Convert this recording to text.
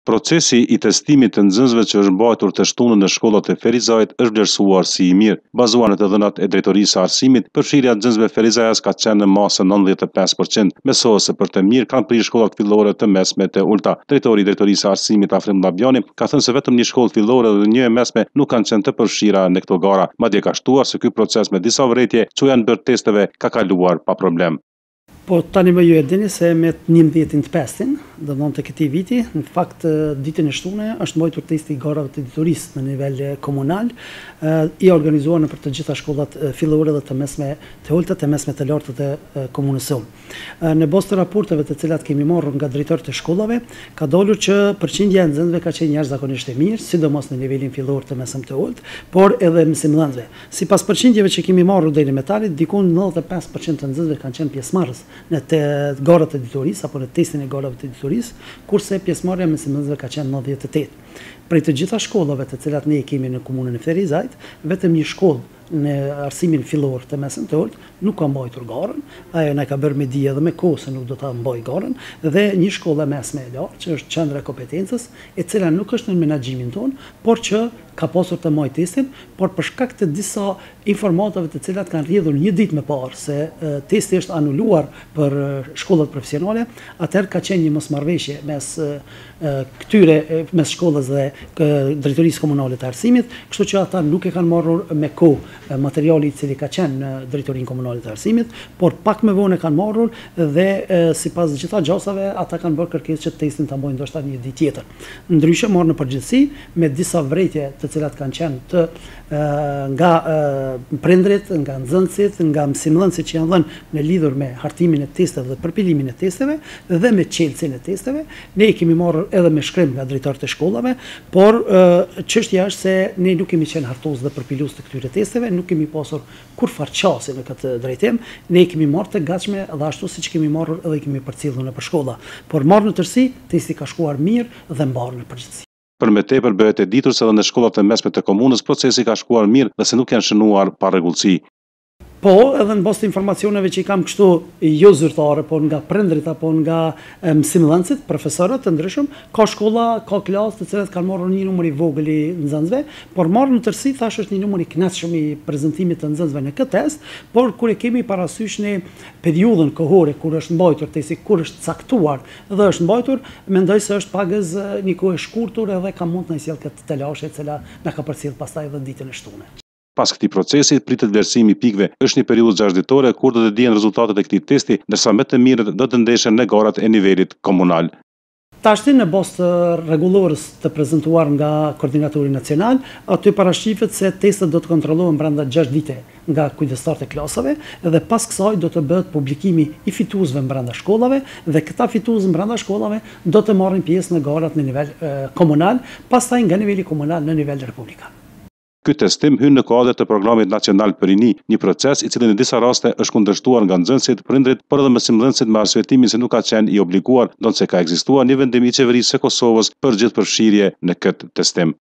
Procesi i testimit të nxënësve që është mbajtur të shtunën në shkollat e Ferizajt është vlerësuar si i mirë. Bazuar në të dhënat e Drejtorisë së Arsimit, përfshirja e nxënësve Ferizajas ka qenë në masën 95%. Mesohet se për të mirë kanë prirë shkollat fillore, të mesme, të ulta. Drejtori i Drejtorisë së Arsimit Afrim Llabjani ka thënë se vetëm një shkollë fillore dhe një e mesme nuk kanë qenë të përfshira në këto gara. Madje ka shtuar se ky proces me disa vërejtje që janë bërë testeve ka kaluar pa problem. Po tani më ju e dini se me 11 të pestin, do të thonë të këtij viti, në fakt ditën e shtunë është mbajtur testi i garave të editorisë në nivel komunal, i organizuar në për të gjitha shkollat fillore dhe të mesme të ulta, të mesme të larta të komunës sonë. Në bazë të raporteve të cilat kemi marrur nga drejtorët e shkollave, ka dalur që përqindja e nxënësve ka qenë jashtëzakonisht e mirë, sidomos në nivelin fillor të mesëm të ulët, por edhe mësimdhënësve. Sipas përqindjeve që kemi marrur deri më tani, diku 95% të nxënësve kanë qenë pjesëmarrës në garat e editorisë apo në testin e garave të editorisë, kurse pjesëmarrja me mësimdhënësve ka qenë 98%. Prej të gjitha shkollave të cilat ne kemi në komunën e Ferizajt, vetëm një shkollë në arsimin fillor të mesëm të ulët nuk ka mbajtur garën, ajo na ka bërë me dije dhe me kohë se nuk do ta mbaj garën, dhe një shkollë mesme e lartë që është qendra e kompetencës, e cila nuk është në menaxhimin ton, por që ka pasur të mbajë testin, por për shkak të disa informatave të cilat kanë rrjedhur një ditë më parë se testi është anuluar për shkollat profesionale, atëherë ka qenë një mosmarrëveshje mes shkollës dhe drejtorisë komunale të arsimit, kështu që ata nuk e kanë marrur me kohë materiali i cili ka qenë në drejtorinë komunale të arsimit, por pak më vonë kanë marrur dhe sipas gjitha gjasave ata kanë bërë kërkesë që testin ta mbajnë ndoshta një ditë tjetër. Ndryshe marrë në përgjithësi me disa vërejtje të cilat kanë qenë nga prindrit, nga nxënësit, nga mësimdhënësit që janë dhënë në lidhur me hartimin e testeve dhe përpilimin e testeve dhe me çelësin e testeve, ne i kemi marrur edhe me shkrim nga drejtorët e shkollave, por çështja është se ne nuk kemi qenë hartues dhe përpilues të këtyre testeve, nuk kemi pasur kurfar qasje në këtë drejtim, ne i kemi marrë të gatshme dhe ashtu siç kemi marrur edhe i kemi përcjellur nëpër shkolla. Por marrë në tërësi, testi ka shkuar mirë dhe mbarë në përgjithësi. Për me tepër bëhet e ditur se edhe në shkollat e mesme të komunës procesi ka shkuar mirë dhe se nuk janë shënuar pa rregullsi. Po, edhe në bazë të informacioneve që i kam kështu jo zyrtare, por nga prindrit apo nga mësimdhënësit, profesorët të ndryshëm, ka shkolla, ka klasë të cilat kanë marrur një numër i vogël i nxënësve, por marrë në tërësi thash është një numër i kënaqshëm i prezantimit të nxënësve në këtë test, por kur e kemi parasysh në periudhën kohore kur është mbajtur testi, kur është caktuar dhe është mbajtur, mendoj se është pagës një kohë e shkurtur edhe ka mund të na sjell këtë telashe e cila na ka përcjell pastaj edhe ditën e shtunë. Pas këtij procesi pritet vlerësimi i pikëve. Është një periudhë 6 ditore kur do të dihen rezultatet e këtij testi, ndërsa më të mirët do të ndeshen në garat e nivelit komunal. Tashti në bazë të rregullorës të prezantuar nga koordinatori nacional, aty parashqihet se testet do të kontrollohen brenda 6 dite nga kujdestarët e klasave dhe pas kësaj do të bëhet publikimi i fituesve brenda shkollave dhe këta fitues brenda shkollave do të marrin pjesë në garat në nivel komunal, pastaj nga niveli komunal në nivel republikan. Ky testim hyn në kuadër të programit nacional për rini, një proces i cili në disa raste është kundërshtuar nga nxënësit, prindrit, por edhe mësimdhënësit me arsyetimin se nuk ka qenë i obliguar, ndonse ka ekzistuar një vendim i qeverisë së Kosovës për gjithë përfshirje në këtë testim.